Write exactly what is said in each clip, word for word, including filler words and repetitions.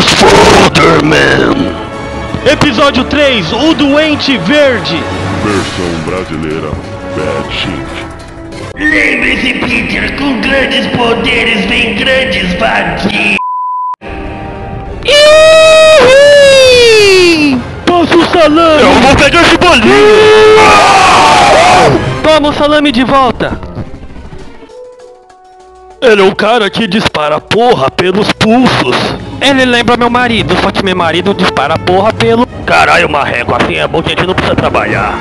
Spolderman! Episódio três, o Doente Verde. Versão brasileira, Bad Shit. Lembre-se, Peter, com grandes poderes vem grandes vadios. Passa o salame! Eu vou pegar esse bolinho! Toma o salame de volta! Ele é o cara que dispara porra pelos pulsos. Ele lembra meu marido, só que meu marido dispara porra pelo... Caralho, marreco, assim é bom que a gente não precisa trabalhar.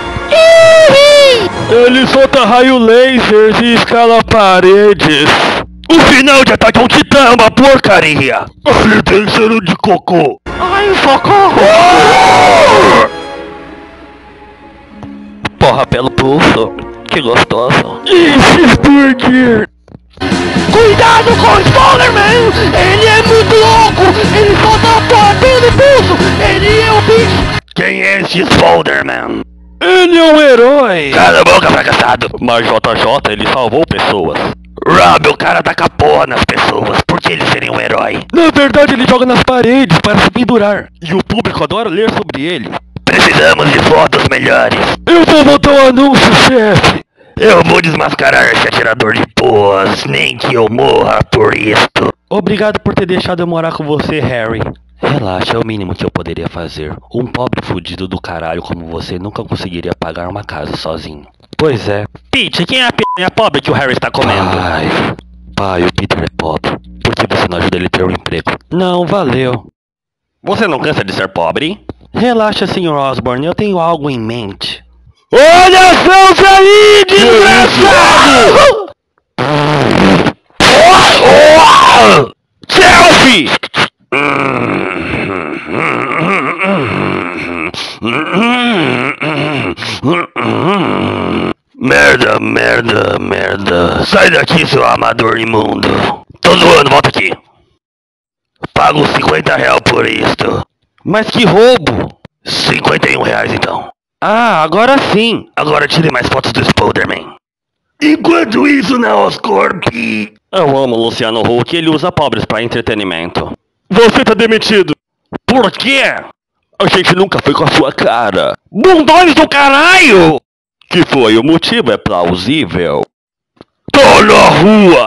Ele solta raio lasers e escala paredes. O final de Ataque ao Titã é uma porcaria. Ele tem cheiro de cocô. Ai, socorro! Porra pelo pulso. Que gostoso. Esse burger! Cuidado com o Spolderman! Ele é muito louco! Ele solta a porra pelo pulso! Ele é o bicho! Quem é esse Spolderman? Ele é um herói! Cala a boca, fracassado! Mas J J, ele salvou pessoas. Rob, o cara taca porra nas pessoas. Por que ele seria um herói? Na verdade, ele joga nas paredes para se pendurar. E o público adora ler sobre ele. Precisamos de fotos melhores. Eu vou botar um anúncio, chefe! Eu vou desmascarar esse atirador de porras, nem que eu morra por isto. Obrigado por ter deixado eu morar com você, Harry. Relaxa, é o mínimo que eu poderia fazer. Um pobre fudido do caralho como você nunca conseguiria pagar uma casa sozinho. Pois é. Pete, quem é a p*** pobre que o Harry está comendo? Pai, pai, o Peter é pobre. Por que você não ajuda ele a ter um emprego? Não, valeu. Você não cansa de ser pobre? Relaxa, senhor Osborn, eu tenho algo em mente. Olha só aí, desgraçado! Selfie! Merda, merda, merda. Sai daqui, seu amador imundo. Tô zoando, volta aqui. Pago cinquenta reais por isto. Mas que roubo! cinquenta e um reais então. Ah, agora sim. Agora tire mais fotos do Spolderman. Enquanto isso, na Oscorp... Eu amo o Luciano Huck, ele usa pobres pra entretenimento. Você tá demitido. Por quê? A gente nunca foi com a sua cara. Bundões do caralho! Que foi? O motivo é plausível. Tô na rua!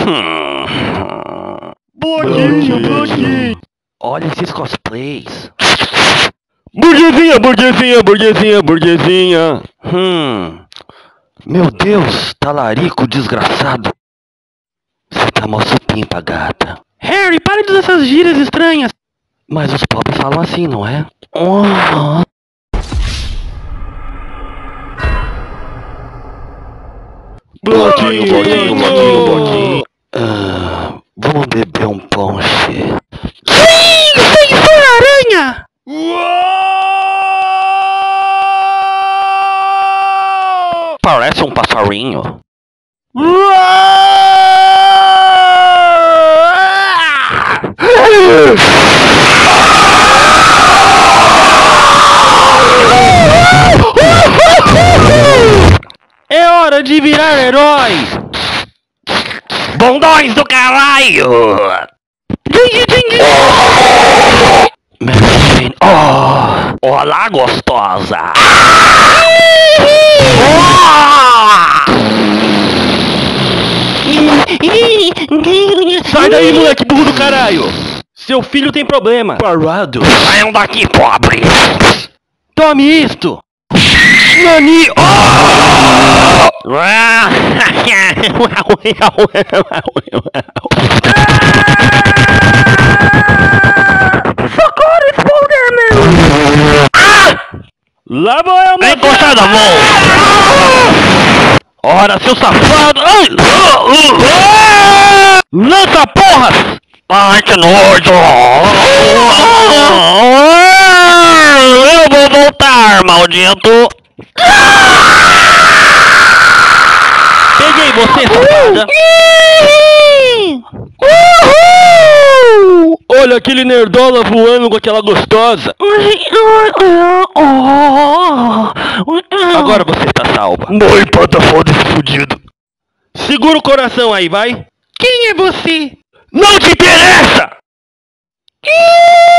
Hum. Bloquinho, bloquinho. Olha esses cosplays. Burguesinha, burguesinha, burguesinha, burguesinha. Hum. Meu Deus, talarico desgraçado. Você tá mó supimpa, gata. Harry, pare de usar essas gírias estranhas. Mas os pobres falam assim, não é? Oh. Bloquinho, bloquinho, bloquinho, bloquinho. Ah, vamos beber um ponche. Sim, senhor Aranha! Parece um passarinho. É hora de virar herói! Bondões do caralho! Ding, ding. Mary Jane, oh! Olá, gostosa! Sai daí, moleque burro do caralho! Seu filho tem problema! Parado! Saiam daqui, pobre! Tome isto! Nani! Oh! Socorro, Spolderman! Ah! Lá vou eu, Vem encostar da mão! Ora, seu safado! Ai! Lança porras! Ai, que nojo! Eu vou voltar, maldito! Peguei você, safada! Uhul! Olha aquele nerdola voando com aquela gostosa! Agora você está salva! Morre, pata foda esse fudido! Segura o coração aí, vai! Quem é você? Não te interessa!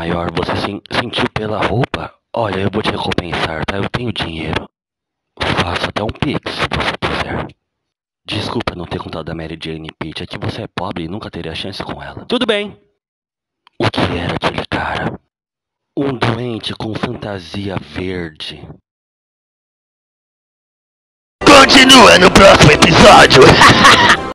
maior, você sen sentiu pela roupa? Olha, eu vou te recompensar, tá? Eu tenho dinheiro. Faça até um pix, se você quiser. Desculpa não ter contado a Mary Jane, Peach. É que você é pobre e nunca teria chance com ela. Tudo bem. O que era aquele cara? Um doente com fantasia verde. Continua no próximo episódio.